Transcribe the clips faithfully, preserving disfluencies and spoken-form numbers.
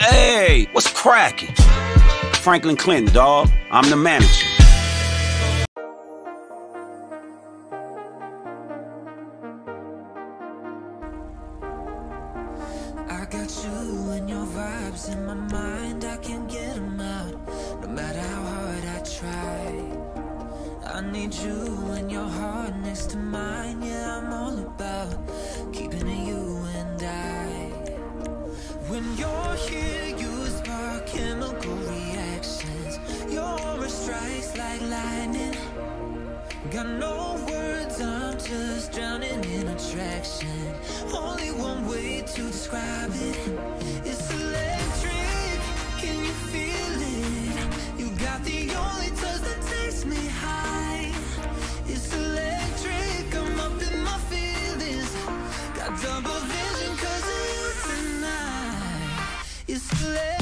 Hey, what's cracking? Franklin Clinton, dawg. I'm the manager. I got you and your vibes in my mind, I can't get them out, no matter how hard I try. I need you and your heart next to mine, yeah, I'm all about keeping it you and I. When you're here, you spark chemical reactions, your aura strikes like lightning. Got no words, I'm just drowning in attraction. Only one way to describe it. It's electric, can you feel it? You got the only touch that takes me high. It's electric, I'm up in my feelings. Got double vision cause of you tonight. It's electric.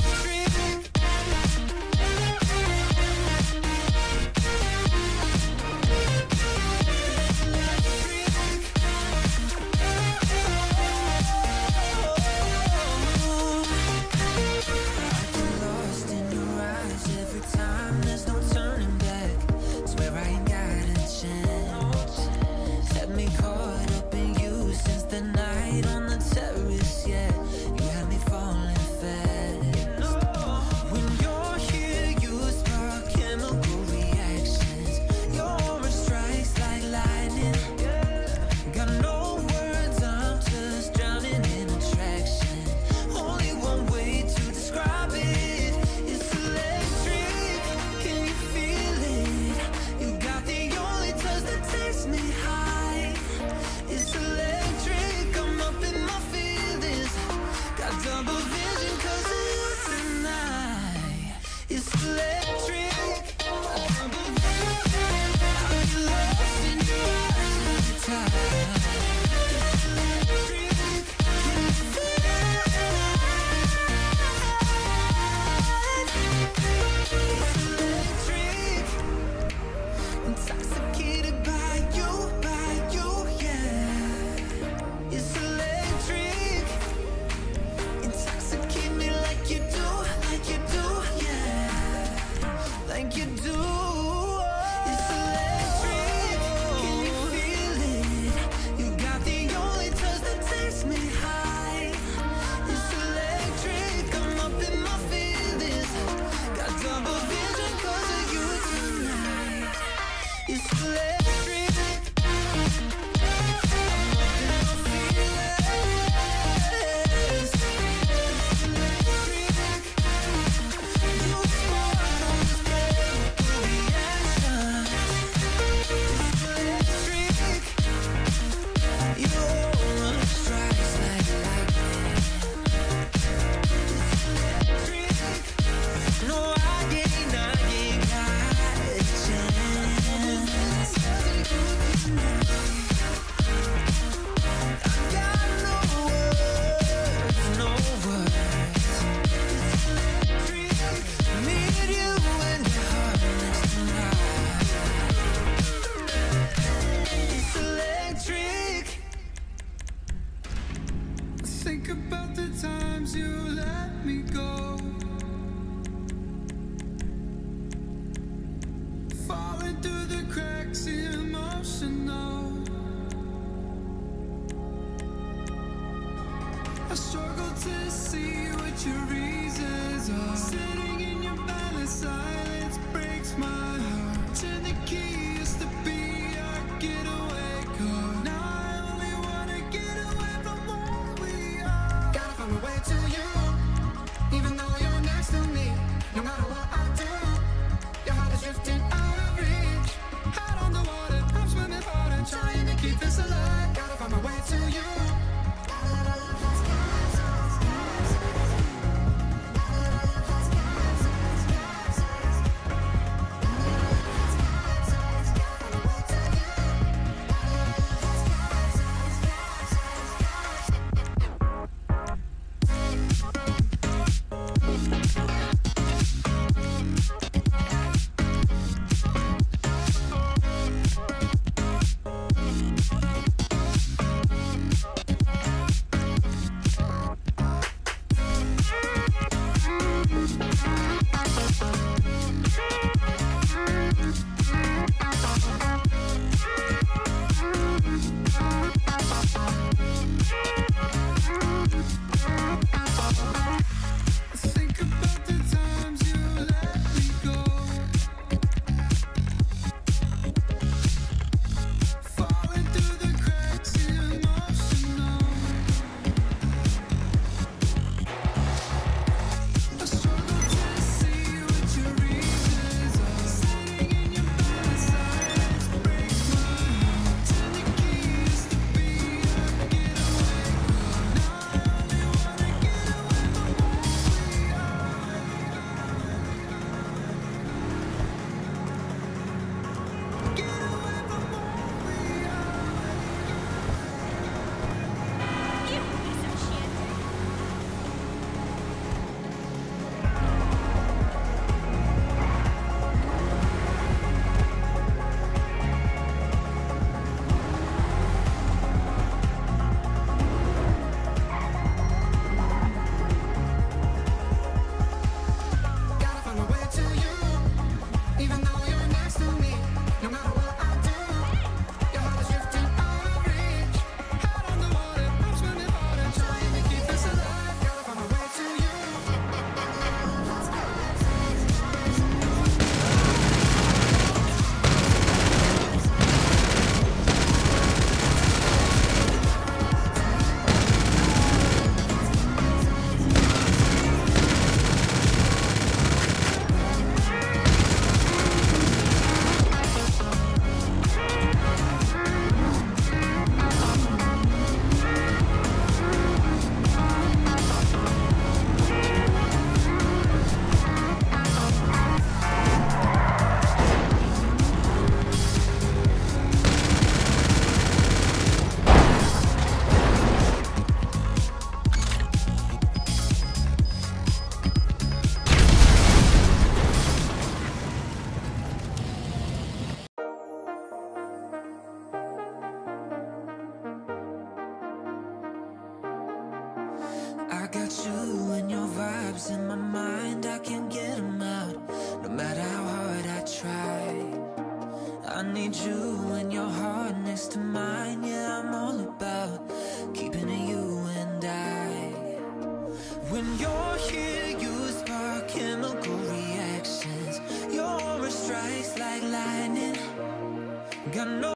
got you and your vibes in my mind, I can't get them out, no matter how hard I try. I need you and your heart next to mine.